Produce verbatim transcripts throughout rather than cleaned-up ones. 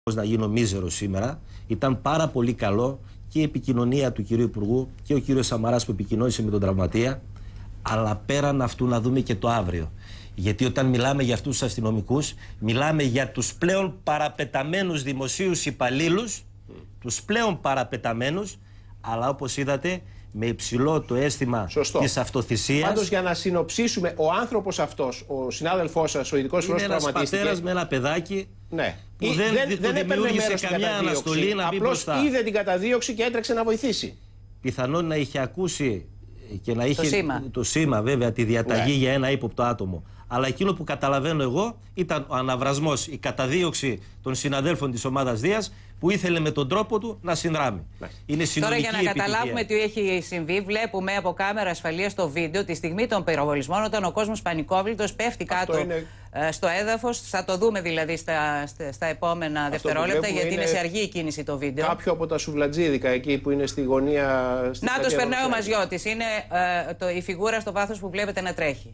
να γίνω μίζερος σήμερα. Ήταν πάρα πολύ καλό και η επικοινωνία του κυρίου Υπουργού και ο κύριος Σαμαράς που επικοινώνησε με τον τραυματία. Αλλά πέραν αυτού να δούμε και το αύριο. Γιατί όταν μιλάμε για αυτούς τους αστυνομικούς, μιλάμε για τους πλέον παραπεταμένους δημοσίους υπαλλήλους, τους πλέον παραπεταμένους, αλλά όπως είδατε, με υψηλό το αίσθημα της αυτοθυσίας. Πάντως, για να συνοψίσουμε, ο άνθρωπος αυτός, ο συνάδελφός σας, ο ειδικός φρουρός που τραυματίστηκε. Είναι ένας πατέρας με ένα παιδάκι, ναι, που δεν, δεν, δεν δημιούργησε καμιά αναστολή να μπει μπροστά. Απλώς είδε την καταδίωξη και έτρεξε να βοηθήσει. Πιθανόν να είχε ακούσει και να είχε το σήμα, το σήμα βέβαια, τη διαταγή, ναι, για ένα ύποπτο άτομο. Αλλά εκείνο που καταλαβαίνω εγώ ήταν ο αναβρασμός, η καταδίωξη των συναδέλφων της ομάδας Δίας που ήθελε με τον τρόπο του να συνδράμει. Ναι. Είναι Τώρα, για να επιτυχία. καταλάβουμε τι έχει συμβεί, βλέπουμε από κάμερα ασφαλείας το βίντεο τη στιγμή των πυροβολισμών, όταν ο κόσμος πανικόβλητος πέφτει κάτω είναι... στο έδαφος. Θα το δούμε δηλαδή στα, στα επόμενα Αυτό δευτερόλεπτα, γιατί είναι... είναι σε αργή η κίνηση το βίντεο. Κάποιο από τα σουβλατζίδικα εκεί που είναι στη γωνία. Νάτος περνάει ο Μαζιώτης. Είναι ε, το, η φιγούρα στο βάθος που βλέπετε να τρέχει.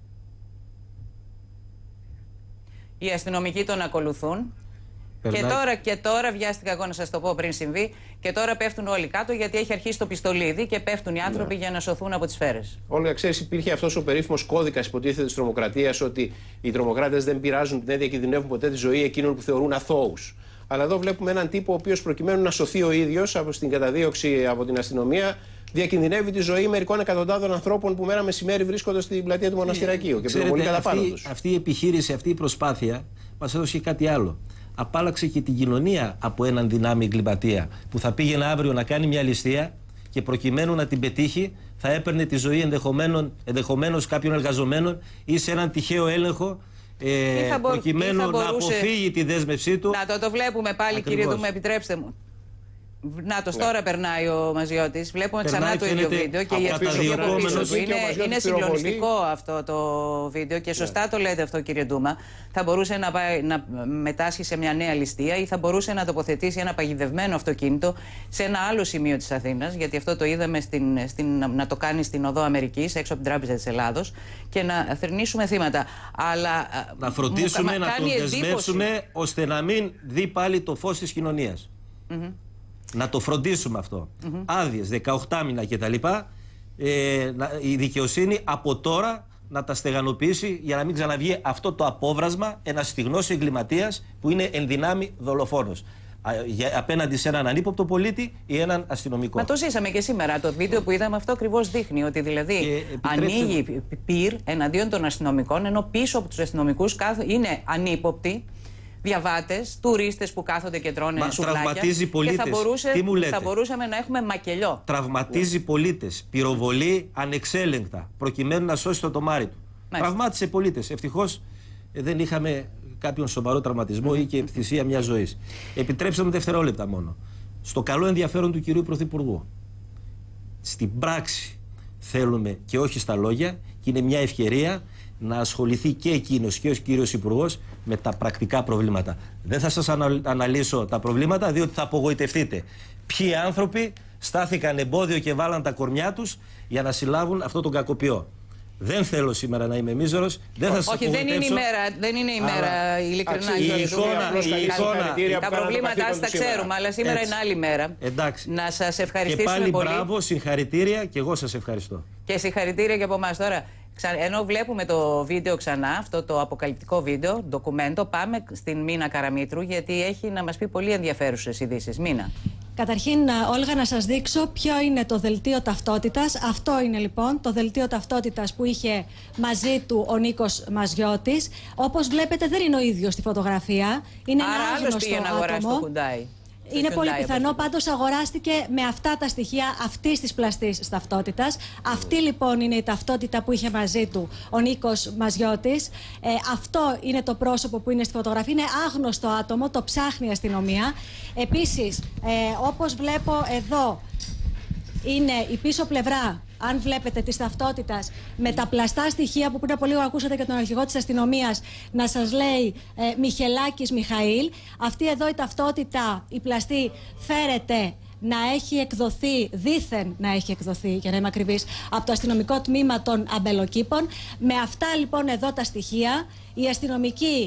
Οι αστυνομικοί τον ακολουθούν. Και τώρα, και τώρα, βιάστηκα εγώ να σας το πω πριν συμβεί, και τώρα πέφτουν όλοι κάτω γιατί έχει αρχίσει το πιστολίδι και πέφτουν οι άνθρωποι, ναι, για να σωθούν από τις σφαίρες. Όλγα, ξέρεις, υπήρχε αυτός ο περίφημος κώδικας, υποτίθεται, της τρομοκρατίας, ότι οι τρομοκράτες δεν πειράζουν, δεν διακινδυνεύουν ποτέ τη ζωή εκείνων που θεωρούν αθώους. Αλλά εδώ βλέπουμε έναν τύπο ο οποίος, προκειμένου να σωθεί ο ίδιος από την καταδίωξη από την αστυνομία, διακινδυνεύει τη ζωή μερικών εκατοντάδων ανθρώπων που μέρα μεσημέρι βρίσκονται στην πλατεία του Μοναστηρακίου και πυροβολεί κατά πάνω τους. Αυτή η επιχείρηση, αυτή η προσπάθεια μας έδωσε κάτι άλλο. Απάλαξε και την κοινωνία από έναν δυνάμει εγκληματία που θα πήγαινε αύριο να κάνει μια ληστεία και προκειμένου να την πετύχει θα έπαιρνε τη ζωή ενδεχομένως κάποιων εργαζομένων ή σε έναν τυχαίο έλεγχο ε, μπο... προκειμένου μπορούσε... να αποφύγει τη δέσμευσή του. Να το, το βλέπουμε πάλι. Ακριβώς. Κύριε Δούμα, επιτρέψτε μου. Νάτος, ναι, τώρα περνάει ο Μαζιώτης. Βλέπουμε περνάει, ξανά το ίδιο βίντεο και η επιστροφή από πίσω του. Είναι, είναι συγκλονιστικό αυτό το βίντεο και σωστά, ναι, το λέτε αυτό, κύριε Ντούμα. Θα μπορούσε να, πάει, να μετάσχει σε μια νέα ληστεία ή θα μπορούσε να τοποθετήσει ένα παγιδευμένο αυτοκίνητο σε ένα άλλο σημείο της Αθήνας. Γιατί αυτό το είδαμε στην, στην, να το κάνει στην Οδό Αμερικής, έξω από την Τράπεζα της Ελλάδος, και να θρηνήσουμε θύματα. Αλλά να φροντίσουμε μου, να τον δεσμεύσουμε ώστε να μην δει πάλι το φως της κοινωνίας. Mm-hmm. Να το φροντίσουμε αυτό. Mm-hmm. Άδειες, δεκαοκτώ μήνα κτλ. Ε, η δικαιοσύνη από τώρα να τα στεγανοποιήσει για να μην ξαναβγεί αυτό το απόβρασμα ένας στιγνός εγκληματίας που είναι εν δυνάμει δολοφόνος. Απέναντι σε έναν ανύποπτο πολίτη ή έναν αστυνομικό. Μα το ζήσαμε και σήμερα. Το βίντεο που είδαμε αυτό ακριβώς δείχνει ότι δηλαδή ανοίγει πυρ εναντίον των αστυνομικών, ενώ πίσω από τους αστυνομικούς είναι ανύποπτοι διαβάτες, τουρίστες που κάθονται και τρώνε Μα, σουβλάκια. Τραυματίζει πολίτες. Και θα, μπορούσε, Τι μου λέτε? θα μπορούσαμε να έχουμε μακελιό. Τραυματίζει πολίτες. Πυροβολεί ανεξέλεγκτα προκειμένου να σώσει το τομάρι του. Μάλιστα. Τραυμάτισε πολίτες. Ευτυχώς ε, δεν είχαμε κάποιον σοβαρό τραυματισμό ή και θυσία μιας ζωής. Επιτρέψτε μου δευτερόλεπτα μόνο. Στο καλό ενδιαφέρον του κυρίου Πρωθυπουργού. Στην πράξη θέλουμε και όχι στα λόγια, και είναι μια ευκαιρία να ασχοληθεί και εκείνος και ο κύριος Υπουργός με τα πρακτικά προβλήματα. Δεν θα σας αναλύσω τα προβλήματα, διότι θα απογοητευτείτε. Ποιοι άνθρωποι στάθηκαν εμπόδιο και βάλαν τα κορμιά τους για να συλλάβουν αυτό τον κακοποιό. Δεν θέλω σήμερα να είμαι μίζερος. Δεν θα σας Όχι, δεν είναι η μέρα, δεν είναι η μέρα, ειλικρινά. Η εικόνα, η εικόνα, τα προβλήματά σας τα ξέρουμε, αλλά σήμερα είναι άλλη μέρα. Εντάξει. Να σας ευχαριστήσουμε και πάλι πολύ. Μπράβο, συγχαρητήρια, και εγώ σας ευχαριστώ. Και συγχαρητήρια και από εμάς. Τώρα, ενώ βλέπουμε το βίντεο ξανά, αυτό το αποκαλυπτικό βίντεο, ντοκουμέντο, πάμε στην Μίνα Καραμήτρου, γιατί έχει να μας πει πολύ ενδιαφέρουσες ειδήσεις. Μίνα. Καταρχήν, Όλγα, να σας δείξω ποιο είναι το δελτίο ταυτότητας. Αυτό είναι λοιπόν το δελτίο ταυτότητας που είχε μαζί του ο Νίκος Μαζιώτης. Όπως βλέπετε, δεν είναι ο ίδιος στη φωτογραφία. Είναι Άρα ένα άγνωστο πήγε να αγοράσει το Hyundai. Είναι πολύ πιθανό, πάντως αγοράστηκε με αυτά τα στοιχεία αυτής της πλαστής ταυτότητας. Αυτή λοιπόν είναι η ταυτότητα που είχε μαζί του ο Νίκος Μαζιώτης. Ε, αυτό είναι το πρόσωπο που είναι στη φωτογραφία. Είναι άγνωστο άτομο, το ψάχνει η αστυνομία. Επίσης, ε, όπως βλέπω εδώ, είναι η πίσω πλευρά, αν βλέπετε, της ταυτότητας, με τα πλαστά στοιχεία που πριν από λίγο ακούσατε και τον αρχηγό της αστυνομίας να σας λέει ε, Μιχελάκης Μιχαήλ. Αυτή εδώ η ταυτότητα, η πλαστή, φέρεται να έχει εκδοθεί, δήθεν να έχει εκδοθεί, για να είμαι ακριβής, από το αστυνομικό τμήμα των Αμπελοκήπων. Με αυτά λοιπόν εδώ τα στοιχεία, οι αστυνομικοί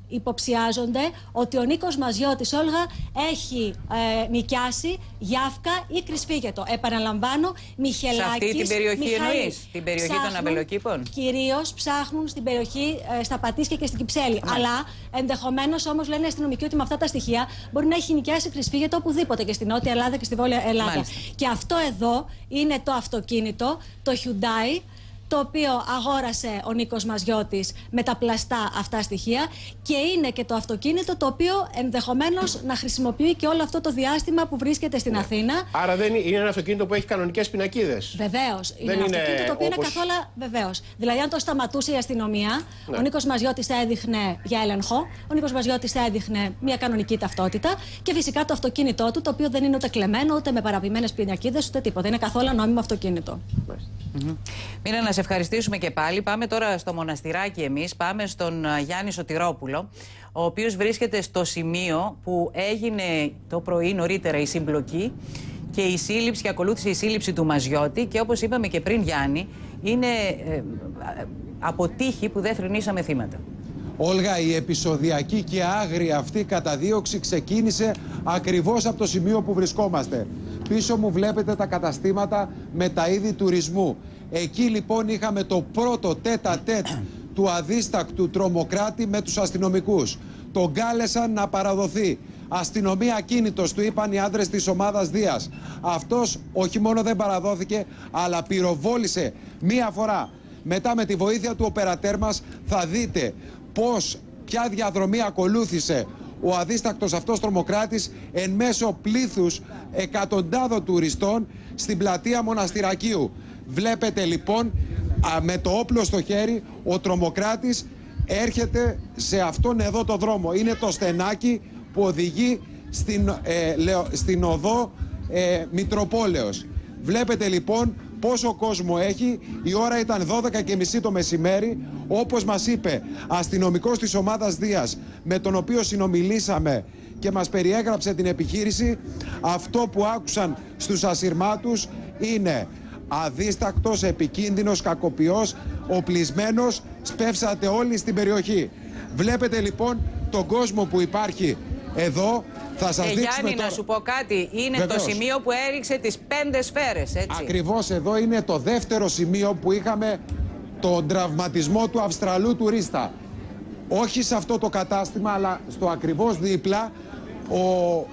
υποψιάζονται ότι ο Νίκος Μαζιώτης, Όλγα, έχει ε, νοικιάσει Γιάφκα ή Κρυσφύγετο. Επαναλαμβάνω, Μιχελάκης. Σε αυτή την περιοχή Μιχαήλ, εννοείς, την περιοχή των αμπελοκήπων. Κυρίως ψάχνουν στην περιοχή, ε, στα Πατήσια και στην Κυψέλη. Ναι. Αλλά ενδεχομένως όμως λένε οι αστυνομικοί ότι με αυτά τα στοιχεία μπορεί να έχει νοικιάσει Κρυσφύγετο οπουδήποτε και στη Νότια Ελλάδα και στη Βόρεια Ελλάδα. Μάλιστα. Και αυτό εδώ είναι το αυτοκίνητο, το Hyundai, το οποίο αγόρασε ο Νίκος Μαζιώτης με τα πλαστά αυτά στοιχεία, και είναι και το αυτοκίνητο το οποίο ενδεχομένως να χρησιμοποιεί και όλο αυτό το διάστημα που βρίσκεται στην ναι. Αθήνα. Άρα δεν είναι ένα αυτοκίνητο που έχει κανονικές πινακίδες. Βεβαίως. Είναι ένα αυτοκίνητο το οποίο όπως... είναι καθόλου. Βεβαίως. Δηλαδή, αν το σταματούσε η αστυνομία, ναι. ο Νίκος Μαζιώτης θα έδειχνε για έλεγχο, ο Νίκος Μαζιώτης θα έδειχνε μια κανονική ταυτότητα και φυσικά το αυτοκίνητό του, το οποίο δεν είναι ούτε κλεμμένο, ούτε με παραποιημένες πινακίδες, ούτε τίποτα. Είναι καθόλου νόμιμο αυτοκίνητο. Mm-hmm. Μήνα, να σε ευχαριστήσουμε και πάλι. Πάμε τώρα στο Μοναστηράκι εμείς. Πάμε στον Γιάννη Σωτηρόπουλο, ο οποίος βρίσκεται στο σημείο που έγινε το πρωί νωρίτερα η συμπλοκή και η σύλληψη, και ακολούθησε η σύλληψη του Μαζιώτη, και όπως είπαμε και πριν, Γιάννη, είναι ε, από τύχη που δεν θρηνήσαμε θύματα. Όλγα, η επεισοδιακή και άγρια αυτή καταδίωξη ξεκίνησε ακριβώς από το σημείο που βρισκόμαστε. Πίσω μου βλέπετε τα καταστήματα με τα είδη τουρισμού. Εκεί λοιπόν είχαμε το πρώτο τέτα-τέτ του αδίστακτου τρομοκράτη με τους αστυνομικούς. Τον κάλεσαν να παραδοθεί. Αστυνομία ακίνητος, του είπαν οι άντρες της ομάδας Δίας. Αυτός όχι μόνο δεν παραδόθηκε, αλλά πυροβόλησε μία φορά. Μετά, με τη βοήθεια του οπερατέρ μας, θα δείτε πώς, ποια διαδρομή ακολούθησε ο αδίστακτος αυτός τρομοκράτης εν μέσω πλήθους εκατοντάδων τουριστών στην πλατεία Μοναστηρακίου. Βλέπετε λοιπόν, με το όπλο στο χέρι, ο τρομοκράτης έρχεται σε αυτόν εδώ το δρόμο. Είναι το στενάκι που οδηγεί στην, ε, λεω, στην οδό ε, Μητροπόλεως. Βλέπετε λοιπόν πόσο κόσμο έχει. Η ώρα ήταν δώδεκα και μισή το μεσημέρι. Όπως μας είπε αστυνομικός της ομάδας Δίας, με τον οποίο συνομιλήσαμε και μας περιέγραψε την επιχείρηση, αυτό που άκουσαν στους ασυρμάτους είναι αδίστακτος, επικίνδυνος, κακοποιός, οπλισμένος, σπεύσατε όλοι στην περιοχή. Βλέπετε λοιπόν τον κόσμο που υπάρχει εδώ. Θα σας ε, δείξουμε Γιάννη, τώρα. Να σου πω κάτι. Είναι Βεβαίως. Το σημείο που έριξε τις πέντε σφαίρες, έτσι. Ακριβώς, εδώ είναι το δεύτερο σημείο που είχαμε τον τραυματισμό του Αυστραλού τουρίστα. Όχι σε αυτό το κατάστημα, αλλά στο ακριβώς δίπλα, ο,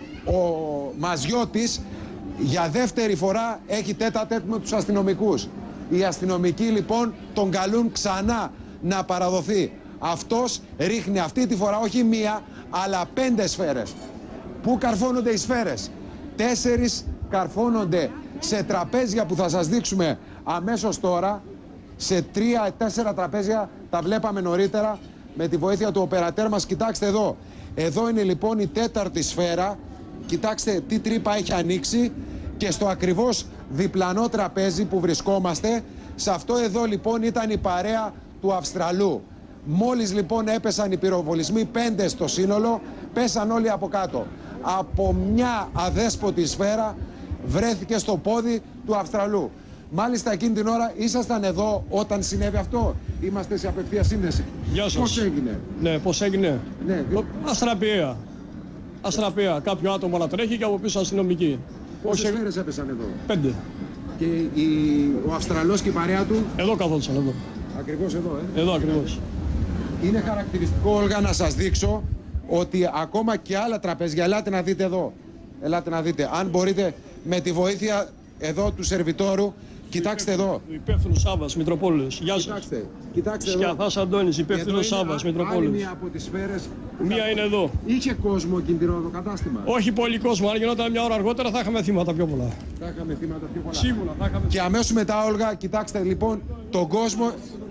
ο Μαζιώτης για δεύτερη φορά έχει τέτα-τέτ με τους αστυνομικούς. Οι αστυνομικοί λοιπόν τον καλούν ξανά να παραδοθεί. Αυτός ρίχνει αυτή τη φορά όχι μία, αλλά πέντε σφαίρες. Πού καρφώνονται οι σφαίρες? Τέσσερις καρφώνονται σε τραπέζια που θα σας δείξουμε αμέσως τώρα. Σε τρία-τέσσερα τραπέζια, τα βλέπαμε νωρίτερα με τη βοήθεια του οπερατέρ μας. Κοιτάξτε εδώ. Εδώ είναι λοιπόν η τέταρτη σφαίρα. Κοιτάξτε τι τρύπα έχει ανοίξει. Και στο ακριβώς διπλανό τραπέζι που βρισκόμαστε, σε αυτό εδώ λοιπόν ήταν η παρέα του Αυστραλού. Μόλις λοιπόν έπεσαν οι πυροβολισμοί, πέντε στο σύνολο, πέσαν όλοι από κάτω. Από μια αδέσποτη σφαίρα βρέθηκε στο πόδι του Αυστραλού. Μάλιστα εκείνη την ώρα ήσασταν εδώ όταν συνέβη αυτό. Είμαστε σε απευθεία σύνδεση. Γεια σας. Πώς έγινε? Ναι, πώς έγινε. Ναι. Αστραπία. Αστραπία. Κάποιο άτομο να τρέχει και από πίσω αστυνομική. Πόσες σφαίρες έπεσαν εδώ? Πέντε. Και η... ο Αυστραλός και η παρέα του? Εδώ καθόντουσαν, εδώ. Ακριβώς εδώ, ε. Εδώ ακριβώς. Είναι χαρακτηριστικό, Όλγα, να σας δείξω ότι ακόμα και άλλα τραπέζια, ελάτε να δείτε εδώ. Ελάτε να δείτε. Αν μπορείτε με τη βοήθεια εδώ του σερβιτόρου, κοιτάξτε εδώ. Υπεύθυνος Σάββας, Μητροπόλεως. Γεια σας. Κοιτάξτε, κοιτάξτε εδώ. Σκιαθάς Αντώνης, υπεύθυνος Σάββας, Μητροπόλεως. Άλλη μία από τις σφαίρες. Μία είναι εδώ. Είχε κόσμο εκείνη την ώρα το κατάστημα? Όχι πολύ κόσμο. Αν γινόταν μια ώρα αργότερα θα είχαμε θύματα πιο πολλά. Θα είχαμε θύματα πιο πολλά. Σίγουρα θα είχαμε. Και αμέσως μετά, Όλγα, κοιτάξτε λοιπόν τον κόσμο.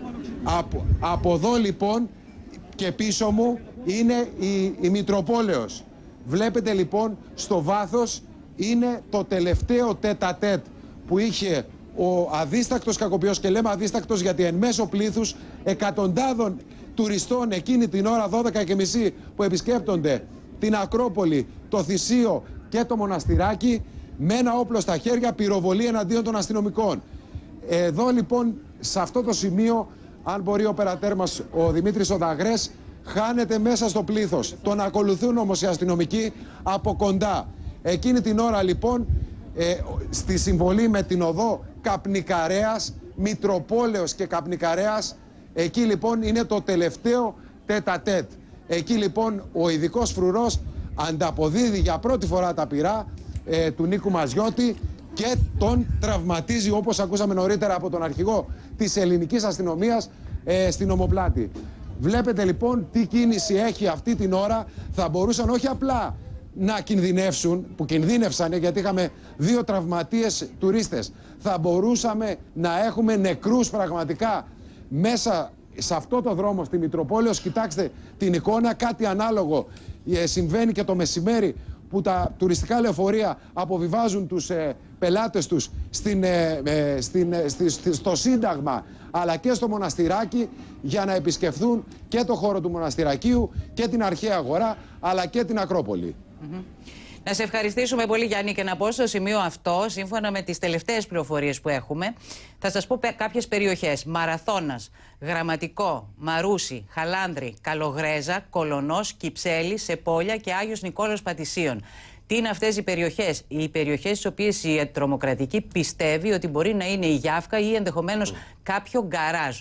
Από, από εδώ λοιπόν και πίσω μου είναι η, η Μητροπόλεως. Βλέπετε λοιπόν στο βάθος είναι το τελευταίο τέτα-τέτ που είχε ο αδίστακτος κακοποιός, και λέμε αδίστακτος γιατί εν μέσω πλήθους εκατοντάδων τουριστών εκείνη την ώρα δώδεκα και μισή που επισκέπτονται την Ακρόπολη, το Θησίο και το Μοναστηράκι, με ένα όπλο στα χέρια, πυροβολεί εναντίον των αστυνομικών. Εδώ λοιπόν σε αυτό το σημείο, αν μπορεί ο περατέρ μας ο Δημήτρης Οδαγρές, χάνεται μέσα στο πλήθος. Τον ακολουθούν όμως οι αστυνομικοί από κοντά. Εκείνη την ώρα λοιπόν, ε, στη συμβολή με την οδό Καπνικαρέας, Μητροπόλεως και Καπνικαρέας, εκεί λοιπόν είναι το τελευταίο τέτα-τέτ. Εκεί λοιπόν ο ειδικός φρουρός ανταποδίδει για πρώτη φορά τα πυρά ε, του Νίκου Μαζιώτη και τον τραυματίζει, όπως ακούσαμε νωρίτερα από τον αρχηγό της ελληνικής αστυνομίας, ε, στην ομοπλάτη. Βλέπετε λοιπόν τι κίνηση έχει αυτή την ώρα. Θα μπορούσαν όχι απλά να κινδυνεύσουν, που κινδύνευσαν γιατί είχαμε δύο τραυματίες τουρίστες, θα μπορούσαμε να έχουμε νεκρούς πραγματικά μέσα σε αυτό το δρόμο στη Μητροπόλεως. Κοιτάξτε την εικόνα, κάτι ανάλογο ε, συμβαίνει και το μεσημέρι που τα τουριστικά λεωφορεία αποβιβάζουν τους ε, πελάτες τους στην, ε, ε, στην, ε, στη, στη, στο Σύνταγμα αλλά και στο Μοναστηράκι για να επισκεφθούν και το χώρο του Μοναστηρακίου και την Αρχαία Αγορά αλλά και την Ακρόπολη. Mm-hmm. Να σε ευχαριστήσουμε πολύ, Γιάννη, και να πω στο σημείο αυτό, σύμφωνα με τις τελευταίες πληροφορίες που έχουμε, θα σας πω κάποιες περιοχές. Μαραθώνας, Γραμματικό, Μαρούσι, Χαλάνδρη, Καλογρέζα, Κολονός, Κυψέλη, Σεπόλια και Άγιος Νικόλαος Πατησίων. Τι είναι αυτές οι περιοχές? Οι περιοχές στις οποίες η τρομοκρατική πιστεύει ότι μπορεί να είναι η Γιάφκα ή ενδεχομένως κάποιο γκαράζ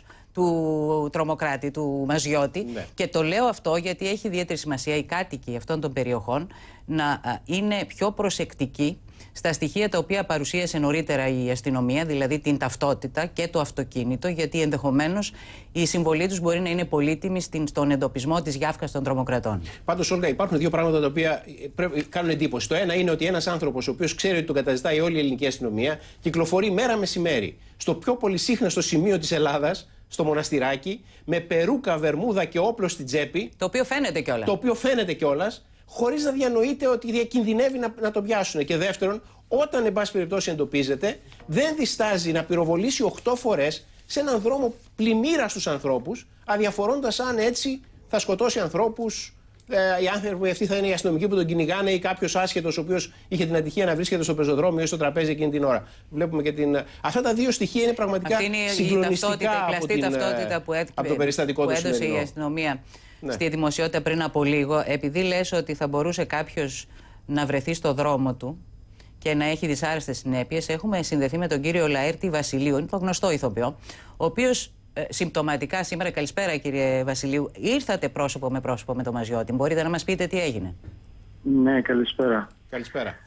του τρομοκράτη, του Μαζιώτη. Ναι. Και το λέω αυτό γιατί έχει ιδιαίτερη σημασία οι κάτοικοι αυτών των περιοχών να είναι πιο προσεκτικοί στα στοιχεία τα οποία παρουσίασε νωρίτερα η αστυνομία, δηλαδή την ταυτότητα και το αυτοκίνητο, γιατί ενδεχομένως η συμβολή τους μπορεί να είναι πολύτιμη στον εντοπισμό της Γιάφκας των τρομοκρατών. Πάντως, Όλγα, υπάρχουν δύο πράγματα τα οποία κάνουν εντύπωση. Το ένα είναι ότι ένας άνθρωπος, ο οποίος ξέρει ότι τον καταζητάει όλη η ελληνική αστυνομία, κυκλοφορεί μέρα μεσημέρι στο πιο πολυσύχναστο σημείο της Ελλάδας, στο Μοναστηράκι, με περούκα, βερμούδα και όπλο στην τσέπη. Το οποίο φαίνεται κιόλας. Το οποίο φαίνεται κιόλας, χωρίς να διανοείται ότι διακινδυνεύει να, να τον πιάσουν. Και δεύτερον, όταν εν πάση περιπτώσει εντοπίζεται, δεν διστάζει να πυροβολήσει οκτώ φορές σε έναν δρόμο πλημμύρα στους ανθρώπους, αδιαφορώντας αν έτσι θα σκοτώσει ανθρώπους. Ε, οι άνθρωποι αυτοί θα είναι οι αστυνομικοί που τον κυνηγάνε ή κάποιος άσχετος ο οποίος είχε την ατυχία να βρίσκεται στο πεζοδρόμιο ή στο τραπέζι εκείνη την ώρα. Βλέπουμε και την... Αυτά τα δύο στοιχεία είναι πραγματικά είναι συγκλονιστικά η από, την, ταυτότητα που, έτ... από το περιστατικό που του έδωσε σημερινό. η αστυνομία ναι. στη δημοσιότητα πριν από λίγο. Επειδή λες ότι θα μπορούσε κάποιος να βρεθεί στο δρόμο του και να έχει δυσάρεστες συνέπειες, έχουμε συνδεθεί με τον κύριο Λαέρτη Βασιλείου, είναι το γνωστό ηθοποιό, ο οποίος ε, συμπτωματικά σήμερα, καλησπέρα κύριε Βασιλείου, ήρθατε πρόσωπο με πρόσωπο με τον Μαζιώτη. Μπορείτε να μας πείτε τι έγινε? Ναι, καλησπέρα. Καλησπέρα.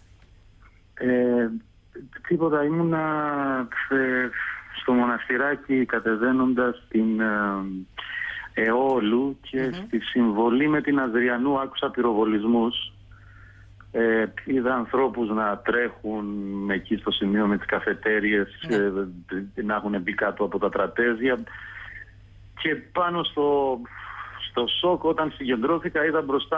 Ε, τίποτα, ήμουνα ε, στο Μοναστηράκι κατεβαίνοντας την ε, Εόλου και mm-hmm. στη συμβολή με την Αδριανού άκουσα πυροβολισμούς. Ε, είδα ανθρώπους να τρέχουν εκεί στο σημείο με τις καφετέριες, ναι. ε, να έχουν μπει κάτω από τα τραπέζια και πάνω στο, στο σοκ όταν συγκεντρώθηκα είδα μπροστά